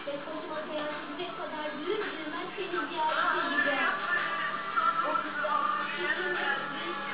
Ve kocaman hayalsizlik kadar büyük büyümez seni ziyarete gideceğim. O yüzden ikimiz